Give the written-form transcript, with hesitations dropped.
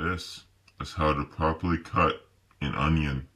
this is how to properly cut an onion.